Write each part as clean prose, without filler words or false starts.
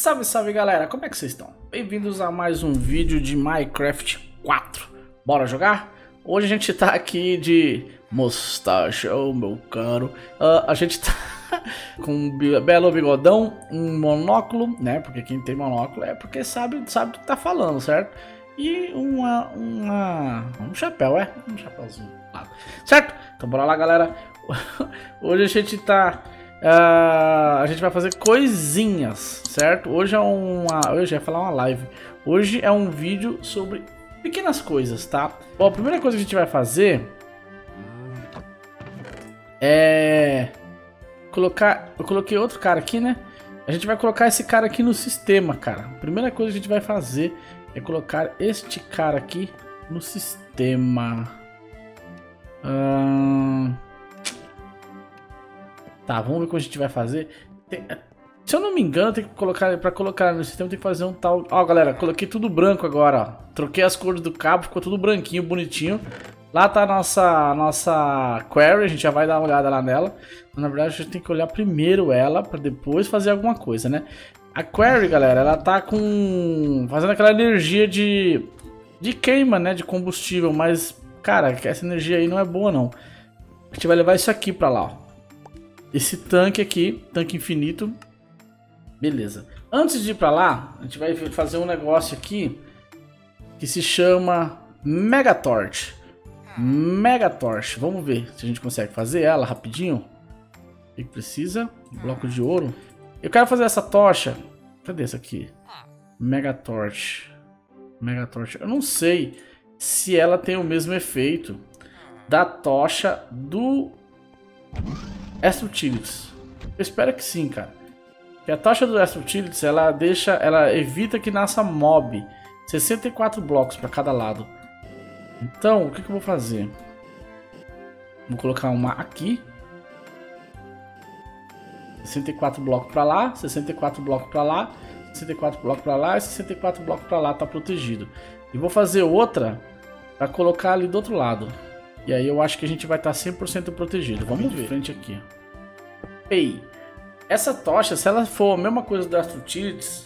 Salve, salve galera, como é que vocês estão? Bem-vindos a mais um vídeo de Minecraft 4. Bora jogar? Hoje a gente tá aqui de mostacha, meu caro. A gente tá com um belo bigodão, um monóculo, né? Porque quem tem monóculo é porque sabe do que tá falando, certo? E um chapéu, um chapéuzinho, certo? Então bora lá, galera. Hoje a gente tá... a gente vai fazer coisinhas, certo? Hoje eu ia falar uma live. Hoje é um vídeo sobre pequenas coisas, tá? Bom, a primeira coisa que a gente vai fazer é colocar... Eu coloquei outro cara aqui, né? A gente vai colocar esse cara aqui no sistema, cara. A primeira coisa que a gente vai fazer é colocar este cara aqui no sistema. Tá, vamos ver como a gente vai fazer. Se eu não me engano, tem que colocar, pra colocar no sistema tem que fazer um tal... Ó, galera, coloquei tudo branco agora, ó. Troquei as cores do cabo, ficou tudo branquinho, bonitinho. Lá tá a nossa query, a gente já vai dar uma olhada lá nela. Na verdade, a gente tem que olhar primeiro ela, pra depois fazer alguma coisa, né? A query, galera, ela tá fazendo aquela energia de queima, né, de combustível. Mas, cara, essa energia aí não é boa, não. A gente vai levar isso aqui pra lá, ó. Esse tanque aqui, tanque infinito. Beleza. Antes de ir pra lá, a gente vai fazer um negócio aqui que se chama Megatorch. Megatorch. Vamos ver se a gente consegue fazer ela rapidinho. O que precisa? Bloco de ouro. Eu quero fazer essa tocha. Cadê essa aqui? Megatorch. Megatorch. Eu não sei se ela tem o mesmo efeito da tocha do Extra Utilities. Eu espero que sim, cara. Porque a tocha do Extra Utilities, ela evita que nasça mob. 64 blocos para cada lado. Então, o que eu vou fazer? Vou colocar uma aqui. 64 blocos para lá, 64 blocos para lá, 64 blocos para lá e 64 blocos para lá, tá protegido. E vou fazer outra para colocar ali do outro lado. E aí eu acho que a gente vai estar 100% protegido. Vamos ver. Frente aqui. Ei, essa tocha, se ela for a mesma coisa do Extra Utilities,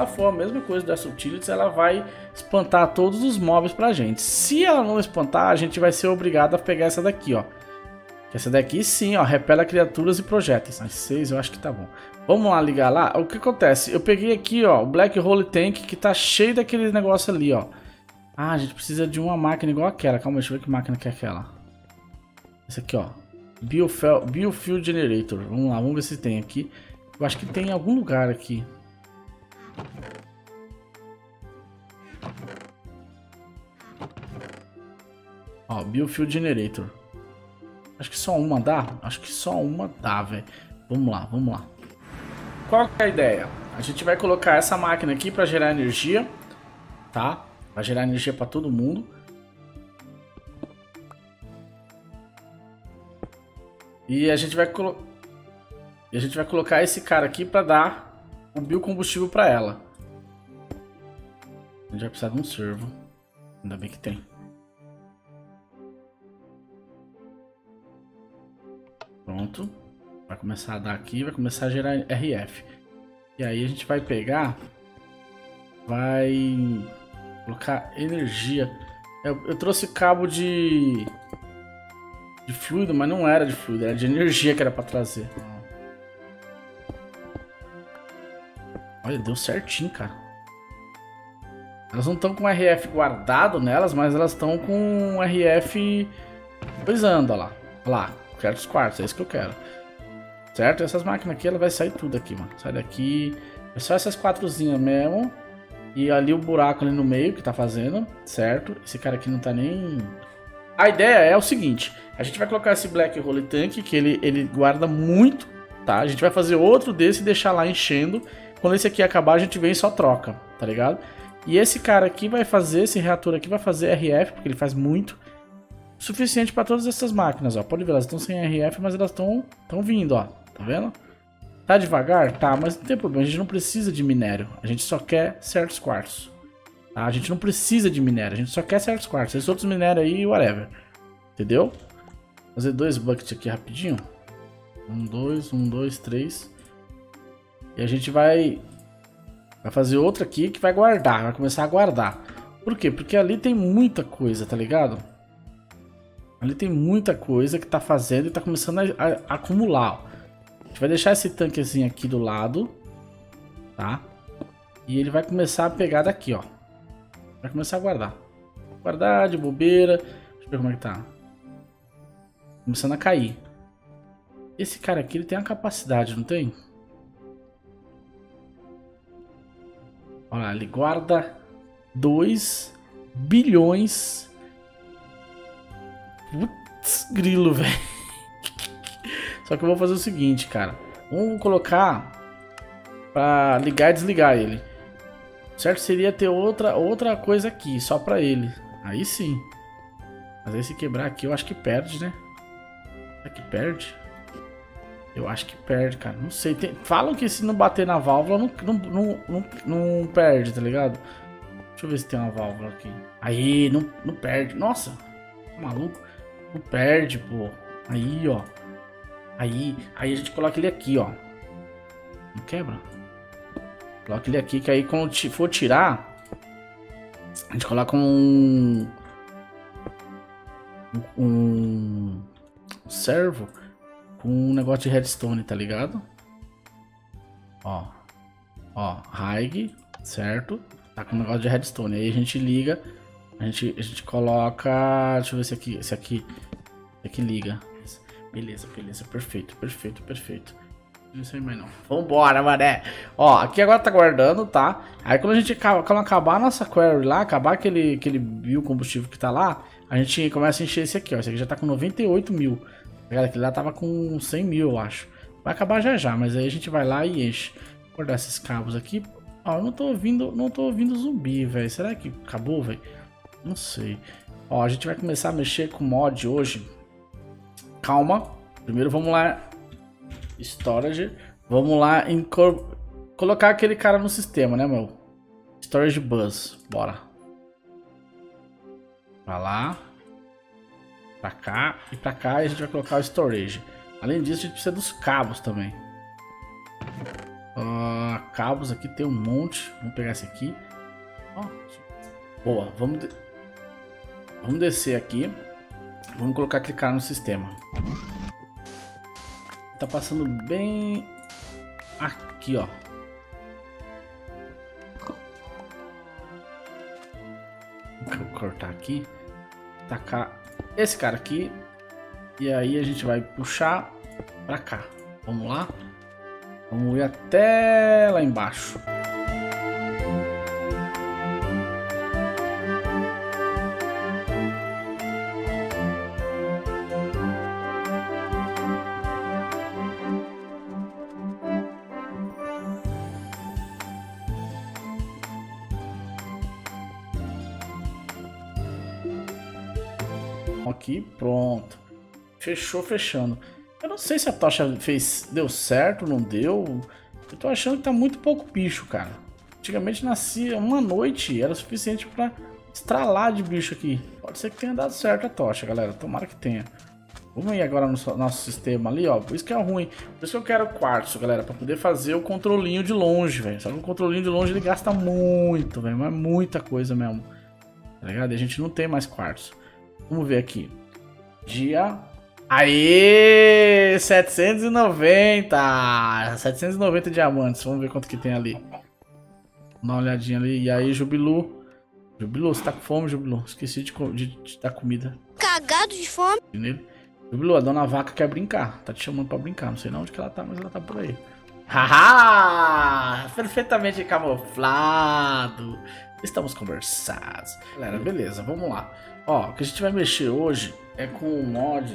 ela vai espantar todos os mobs pra gente. Se ela não espantar, a gente vai ser obrigado a pegar essa daqui, ó. Essa daqui sim, ó, repela criaturas e projéteis. Mais 6, eu acho que tá bom. Vamos lá ligar lá. O que acontece? Eu peguei aqui, ó, o Black Hole Tank que tá cheio daquele negócio ali, ó. Ah, a gente precisa de uma máquina igual aquela. Calma, deixa eu ver que máquina que é aquela. Essa aqui, ó. Biofuel Generator. Vamos lá, vamos ver se tem aqui. Eu acho que tem em algum lugar aqui. Ó, Biofuel Generator. Acho que só uma dá? Acho que só uma dá, velho. Vamos lá, vamos lá. Qual que é a ideia? A gente vai colocar essa máquina aqui para gerar energia, tá? Vai gerar energia para todo mundo. E a gente vai colocar esse cara aqui para dar o biocombustível para ela. A gente vai precisar de um servo. Ainda bem que tem. Pronto. Vai começar a dar aqui, vai começar a gerar RF. E aí a gente vai pegar, vai colocar energia. Eu trouxe cabo de fluido, mas não era de fluido, era de energia que era para trazer. Olha, deu certinho, cara. Elas não estão com RF guardado nelas, mas elas estão com RF coisando, ó lá. Olha lá, certos quartos, é isso que eu quero. Certo? Essas máquinas aqui, ela vai sair tudo aqui, mano. Sai daqui. É só essas quatrozinhas mesmo. E ali o buraco ali no meio que tá fazendo, certo? Esse cara aqui não tá nem... A ideia é o seguinte. A gente vai colocar esse Black Hole Tank, que ele guarda muito, tá? A gente vai fazer outro desse e deixar lá enchendo. Quando esse aqui acabar, a gente vem e só troca, tá ligado? E esse cara aqui vai fazer, esse reator aqui vai fazer RF, porque ele faz muito. Suficiente para todas essas máquinas, ó. Pode ver, elas estão sem RF, mas elas estão vindo, ó. Tá vendo? Tá devagar? Tá, mas não tem problema. A gente não precisa de minério. A gente só quer certos quartos. Tá? A gente não precisa de minério. A gente só quer certos quartos. Esses outros minérios aí, whatever. Entendeu? Vou fazer 2 buckets aqui rapidinho. 1, 2, 1, 2, 3. E a gente vai Vai fazer outra aqui que vai guardar, vai começar a guardar. Por quê? Porque ali tem muita coisa, tá ligado? Ali tem muita coisa que tá fazendo e tá começando a acumular, ó. A gente vai deixar esse tanquezinho aqui do lado, tá? E ele vai começar a pegar daqui, ó. Vai começar a guardar. Guardar de bobeira. Deixa eu ver como é que tá. Começando a cair. Esse cara aqui, ele tem uma capacidade, não tem? Olha lá, ele guarda 2 bilhões. Putz, grilo, velho. Só que eu vou fazer o seguinte, cara. Vamos colocar pra ligar e desligar ele. Certo seria ter outra coisa aqui, só pra ele. Aí sim. Mas aí se quebrar aqui, eu acho que perde, né? Será que perde? Eu acho que perde, cara. Não sei. Falam que se não bater na válvula, não perde, tá ligado? Deixa eu ver se tem uma válvula aqui. Aí, não perde. Nossa, tá maluco? Não perde, pô. Aí, ó. Aí a gente coloca ele aqui, ó. Não quebra? Coloca ele aqui, que aí quando for tirar, a gente coloca um servo com um negócio de redstone, tá ligado? Ó. Ó, Haig, certo? Tá com um negócio de redstone. Aí a gente liga, a gente coloca, deixa eu ver esse aqui liga. Beleza, perfeito. Não sei mais não. Vambora, mané. Ó, aqui agora tá guardando, tá? Aí quando acabar a nossa quarry lá, acabar aquele biocombustível que tá lá, a gente começa a encher esse aqui, ó. Esse aqui já tá com 98 mil. Aquele lá tava com 100 mil, eu acho. Vai acabar já, mas aí a gente vai lá e enche. Vou guardar esses cabos aqui. Ó, eu não tô ouvindo zumbi, velho. Será que acabou, velho? Não sei. Ó, a gente vai começar a mexer com mod hoje. Calma. Primeiro vamos lá. Storage. Vamos lá colocar aquele cara no sistema, né, meu? Storage Bus. Bora. Vai lá. Pra cá e pra cá. E a gente vai colocar o storage. Além disso, a gente precisa dos cabos também. Cabos aqui tem um monte. Vamos pegar esse aqui. Ó. Boa. Vamos descer aqui. Vamos colocar aquele cara no sistema. Tá passando bem aqui, ó. Vou cortar aqui. Tacar esse cara aqui. E aí a gente vai puxar pra cá. Vamos lá. Vamos ir até lá embaixo. Aqui, pronto. Fechando. Eu não sei se a tocha deu certo, não deu. Eu tô achando que tá muito pouco bicho, cara. Antigamente nascia uma noite, era suficiente pra estralar de bicho aqui. Pode ser que tenha dado certo a tocha, galera. Tomara que tenha. Vamos ir agora no nosso sistema ali, ó. Por isso que é ruim. Por isso que eu quero quartzo, galera. Pra poder fazer o controlinho de longe, velho. Só que o controlinho de longe ele gasta muito, velho. Mas é muita coisa mesmo. Tá ligado? E a gente não tem mais quartzo. Vamos ver aqui. Dia. Aê! 790! 790 diamantes. Vamos ver quanto que tem ali. Dá uma olhadinha ali. E aí, Jubilu? Jubilu, você tá com fome, Jubilu? Esqueci de dar comida. Cagado de fome. Jubilu, a dona vaca quer brincar. Tá te chamando pra brincar. Não sei não onde que ela tá, mas ela tá por aí. Haha! Perfeitamente camuflado. Estamos conversados. Galera, beleza, vamos lá. Ó, o que a gente vai mexer hoje é com o mod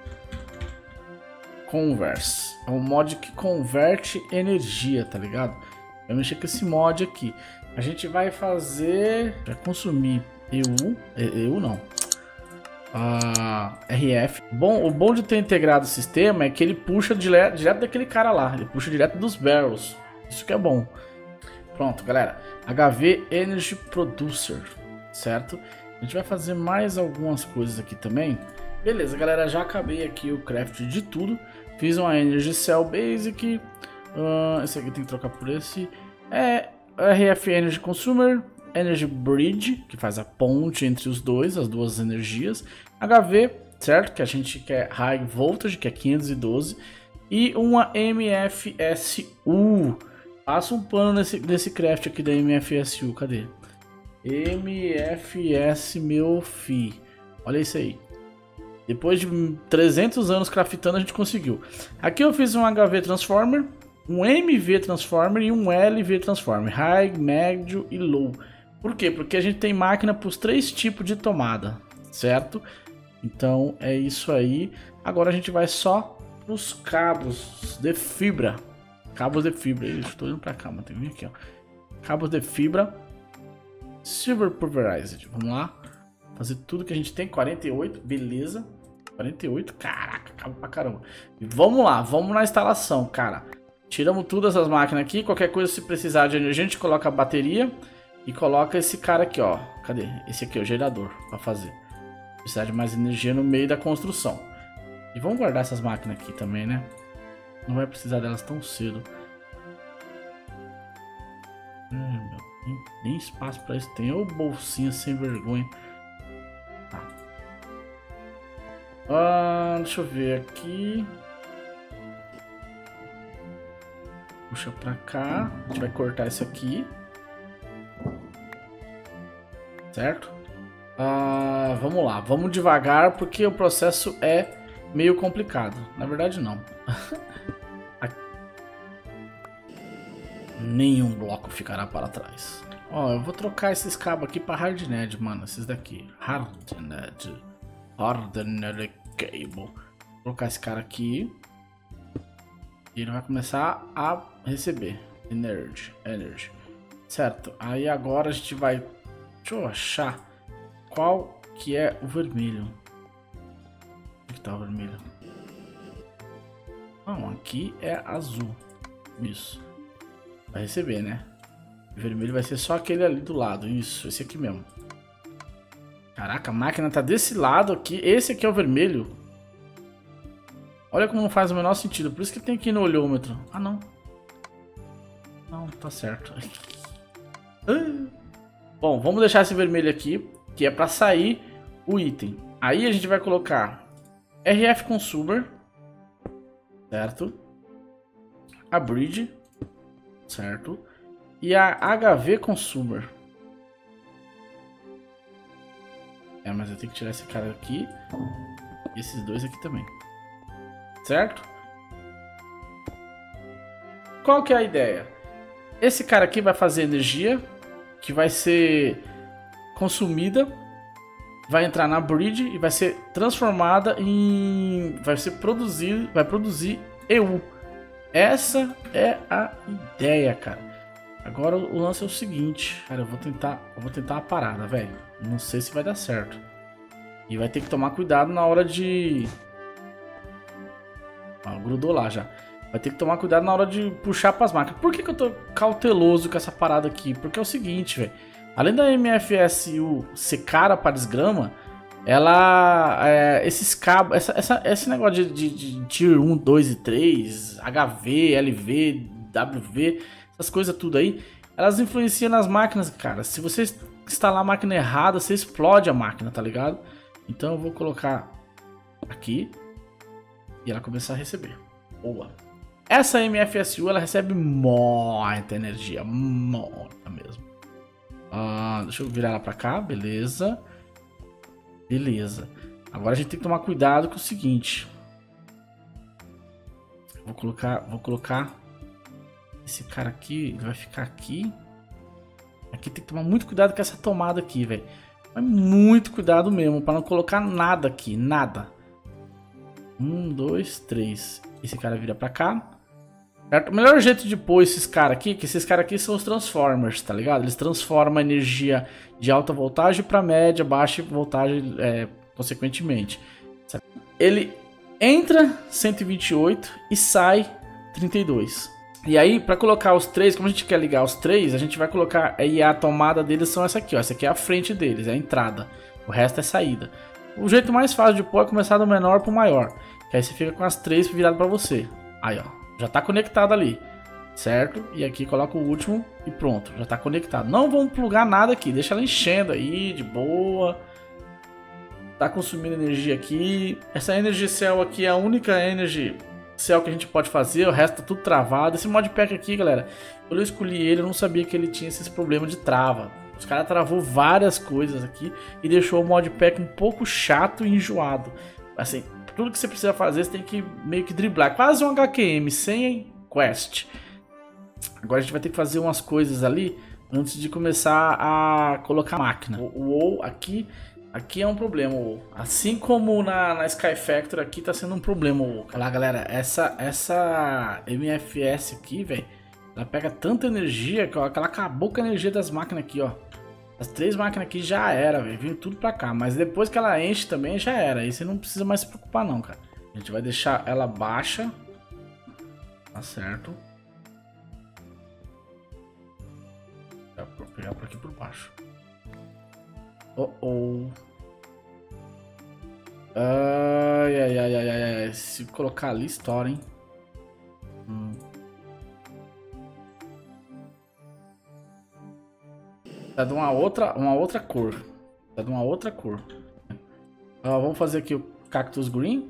Converse. É um mod que converte energia, tá ligado? Vai mexer com esse mod aqui. A gente vai fazer... Vai consumir RF. Bom, o bom de ter integrado o sistema é que ele puxa direto daquele cara lá. Ele puxa direto dos barrels. Isso que é bom. Pronto, galera. HV Energy Producer. Certo? A gente vai fazer mais algumas coisas aqui também. Beleza, galera. Já acabei aqui o craft de tudo. Fiz uma Energy Cell Basic. Esse aqui tem que trocar por esse. RF Energy Consumer, Energy Bridge, que faz a ponte entre os dois, as duas energias. HV, certo? Que a gente quer High Voltage, que é 512. E uma MFSU. Passa um pano nesse craft aqui da MFSU, cadê? MFS, meu fi. Olha isso aí. Depois de 300 anos craftando, a gente conseguiu. Aqui eu fiz um HV Transformer, um MV Transformer e um LV Transformer. High, médio e low. Por quê? Porque a gente tem máquina para os 3 tipos de tomada, certo? Então é isso aí. Agora a gente vai só para os cabos de fibra. Cabos de fibra. Eu estou indo para cá, mas tem que vir aqui, ó. Cabos de fibra. Silver Pulverized. Vamos lá. Fazer tudo que a gente tem. 48, beleza. 48, caraca, cabo pra caramba. E vamos lá, vamos na instalação, cara. Tiramos todas as máquinas aqui. Qualquer coisa, se precisar de energia, a gente coloca a bateria. E coloca esse cara aqui, ó. Cadê? Esse aqui, o gerador, pra fazer. Precisar de mais energia no meio da construção. E vamos guardar essas máquinas aqui também, né? Não vai precisar delas tão cedo. Nem espaço pra isso tem. Ô bolsinha sem vergonha. Tá. Deixa eu ver aqui. Puxa pra cá. A gente vai cortar isso aqui. Certo? Vamos lá. Vamos devagar porque o processo é meio complicado. Na verdade, não. Nenhum bloco ficará para trás. Ó, eu vou trocar esses cabos aqui para Hardened, mano. Esses daqui. Hardened Cable. Vou trocar esse cara aqui. E ele vai começar a receber Energy. Certo. Aí agora a gente vai... Deixa eu achar qual que é o vermelho. Onde que tá o vermelho? Não, aqui é azul. Isso. Vai receber, né? O vermelho vai ser só aquele ali do lado. Isso, esse aqui mesmo. Caraca, a máquina tá desse lado aqui. Esse aqui é o vermelho. Olha como não faz o menor sentido. Por isso que tem que ir no olhômetro. Ah, não. Não, tá certo. Bom, vamos deixar esse vermelho aqui, que é pra sair o item. Aí a gente vai colocar RF Consumer. Certo? A Bridge. Certo? E a HV Consumer. Mas eu tenho que tirar esse cara aqui. E esses dois aqui também. Certo? Qual que é a ideia? Esse cara aqui vai fazer energia, que vai ser consumida, vai entrar na bridge e vai ser transformada em... vai produzir EU. Essa é a ideia, cara. Agora o lance é o seguinte, cara, eu vou tentar uma parada, velho. Não sei se vai dar certo. E vai ter que tomar cuidado na hora de... grudou lá já. Vai ter que tomar cuidado na hora de puxar para as máquinas. Por que eu tô cauteloso com essa parada aqui? Porque é o seguinte, velho. Além da MFSU ser cara para desgrama, ela... esses cabos... esse negócio de Tier 1, 2 e 3, HV, LV, WV, essas coisas tudo aí, elas influenciam nas máquinas, cara. Se você instalar a máquina errada, você explode a máquina, tá ligado? Então eu vou colocar aqui e ela começar a receber. Boa. Essa MFSU, ela recebe muita energia, muita mesmo. Deixa eu virar ela pra cá, beleza. Beleza. Agora a gente tem que tomar cuidado com o seguinte. Vou colocar esse cara aqui, ele vai ficar aqui. Aqui tem que tomar muito cuidado com essa tomada aqui, velho. Mas muito cuidado mesmo, para não colocar nada aqui, nada. 1, 2, 3. Esse cara vira pra cá. Certo? O melhor jeito de pôr esses caras aqui, que esses caras aqui são os Transformers, tá ligado? Eles transformam a energia de alta voltagem para média, baixa voltagem, consequentemente. Certo? Ele entra 128 e sai 32. E aí, para colocar os três, como a gente quer ligar os três, a gente vai colocar, e a tomada deles são essa aqui, ó. Essa aqui é a frente deles, é a entrada. O resto é saída. O jeito mais fácil de pôr é começar do menor pro maior. Que aí você fica com as três viradas para você. Aí, ó. Já tá conectado ali. certo? E aqui coloca o último e pronto, já tá conectado. Não vamos plugar nada aqui, deixa ela enchendo aí, de boa. Tá consumindo energia aqui. Essa Energy Cell aqui é a única Energy Cell que a gente pode fazer, o resto tá tudo travado. Esse modpack aqui, galera, quando eu escolhi ele, eu não sabia que ele tinha esses problemas de trava. Os caras travou várias coisas aqui e deixou o modpack um pouco chato e enjoado. Assim, tudo que você precisa fazer, você tem que meio que driblar. Quase um HQM, sem quest. Agora a gente vai ter que fazer umas coisas ali antes de começar a colocar a máquina. O WoW aqui é um problema. Assim como na Sky Factory aqui tá sendo um problema. Olha lá, galera, essa MFS aqui, velho, ela pega tanta energia que ela acabou com a energia das máquinas aqui, ó. As 3 máquinas aqui já era, velho. Veio tudo pra cá. Mas depois que ela enche também já era. Aí você não precisa mais se preocupar não, cara. A gente vai deixar ela baixa. Tá certo. Vou pegar por aqui por baixo. Ai. Se colocar ali, estoura, hein? Tá de uma outra cor. Tá de uma outra cor. Vamos fazer aqui o Cactus Green.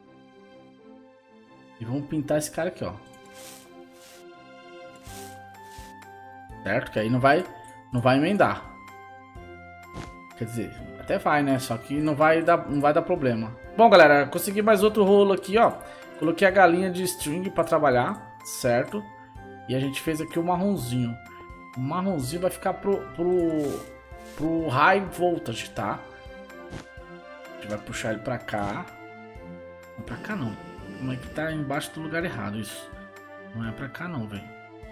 E vamos pintar esse cara aqui, ó. Certo? Que aí não vai emendar. Quer dizer, até vai, né? Só que não vai dar problema. Bom, galera, consegui mais outro rolo aqui, ó. Coloquei a galinha de string pra trabalhar, certo? E a gente fez aqui o marronzinho. O marronzinho vai ficar pro high voltage, tá? A gente vai puxar ele pra cá. Não pra cá não. Como é que tá embaixo do lugar errado isso? Não é pra cá não, velho.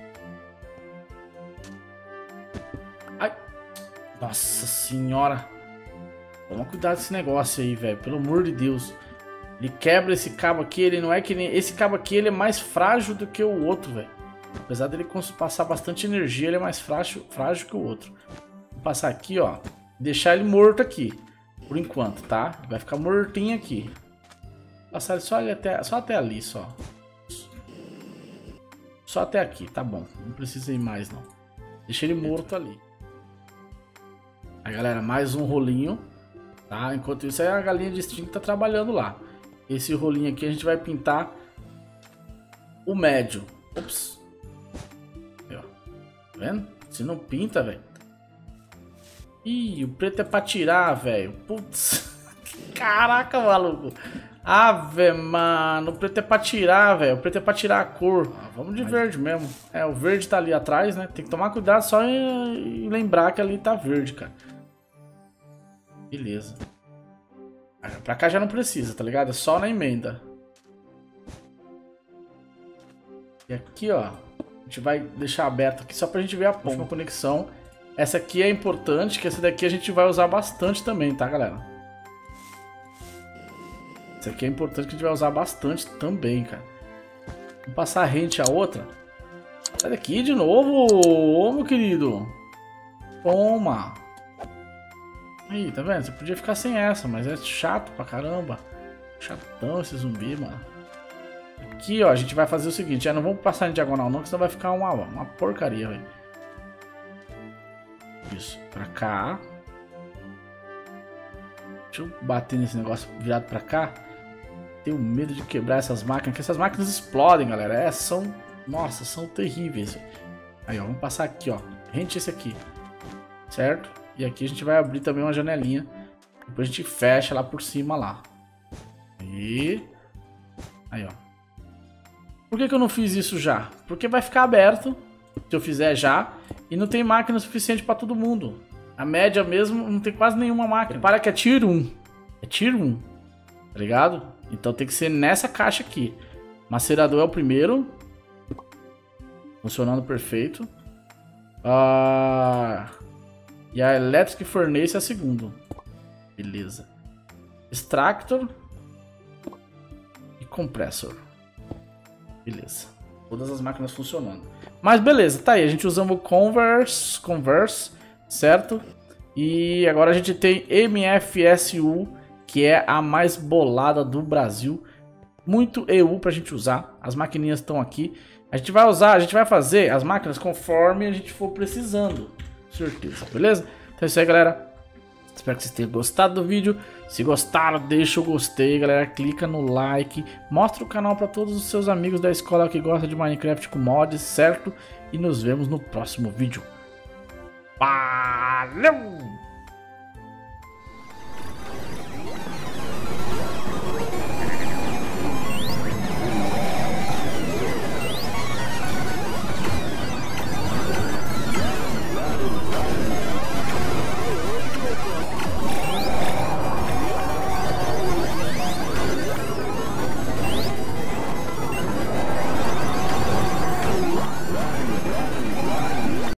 Ai! Nossa senhora! Toma cuidado com esse negócio aí, velho. Pelo amor de Deus. Ele quebra esse cabo aqui. Ele não é que nem... Esse cabo aqui, ele é mais frágil do que o outro, velho. Apesar dele passar bastante energia, ele é mais frágil que o outro. Vou passar aqui, ó. Deixar ele morto aqui. Por enquanto, tá? Vai ficar mortinho aqui. Passar ele só até ali, só. Só até aqui, tá bom. Não precisa ir mais, não. Deixa ele morto ali. Aí, galera, mais um rolinho. Tá? Enquanto isso, aí a galinha de string tá trabalhando lá. Esse rolinho aqui a gente vai pintar o médio. Ops. Aí, ó. Tá vendo? Se não pinta, velho. Ih, o preto é pra tirar, velho. Putz. Caraca, maluco. Ave, mano. O preto é pra tirar, velho. O preto é pra tirar a cor. Vamos de verde mesmo. É, o verde tá ali atrás, né? Tem que tomar cuidado só em lembrar que ali tá verde, cara. Beleza. Pra cá já não precisa, tá ligado? É só na emenda. E aqui, ó. A gente vai deixar aberto aqui só pra gente ver a última conexão. Essa aqui é importante, que essa daqui a gente vai usar bastante também, tá, galera? Essa aqui é importante que a gente vai usar bastante também, cara. Vamos passar rente a outra. Sai daqui de novo, ô meu querido. Toma. Aí, tá vendo? Você podia ficar sem essa, mas é chato pra caramba. Chatão esse zumbi, mano. Aqui, ó, a gente vai fazer o seguinte. Já não vamos passar em diagonal não, que senão vai ficar uma porcaria, velho. Isso, pra cá. Deixa eu bater nesse negócio virado pra cá. Tenho medo de quebrar essas máquinas, porque essas máquinas explodem, galera. É, são... Nossa, são terríveis. Aí, ó, vamos passar aqui, ó. Rente esse aqui. Certo? E aqui a gente vai abrir também uma janelinha. Depois a gente fecha lá por cima lá. Aí, ó. Por que eu não fiz isso já? Porque vai ficar aberto, se eu fizer já, e não tem máquina suficiente para todo mundo. A média mesmo não tem quase nenhuma máquina. Para que é Tier 1. É Tier 1. Tá ligado? Então tem que ser nessa caixa aqui. Macerador é o primeiro. Funcionando perfeito. E a Electric Furnace é a segunda. Beleza. Extractor. E Compressor. Beleza. Todas as máquinas funcionando. Mas beleza, tá aí. A gente usamos o Converse, certo? E agora a gente tem MFSU, que é a mais bolada do Brasil. muito EU pra gente usar. As maquininhas estão aqui. A gente vai usar, a gente vai fazer as máquinas conforme a gente for precisando. Certeza, beleza? Então é isso aí, galera. Espero que vocês tenham gostado do vídeo. Se gostaram, deixa o gostei, galera. Clica no like. Mostra o canal para todos os seus amigos da escola que gostam de Minecraft com mods, certo? E nos vemos no próximo vídeo. Valeu!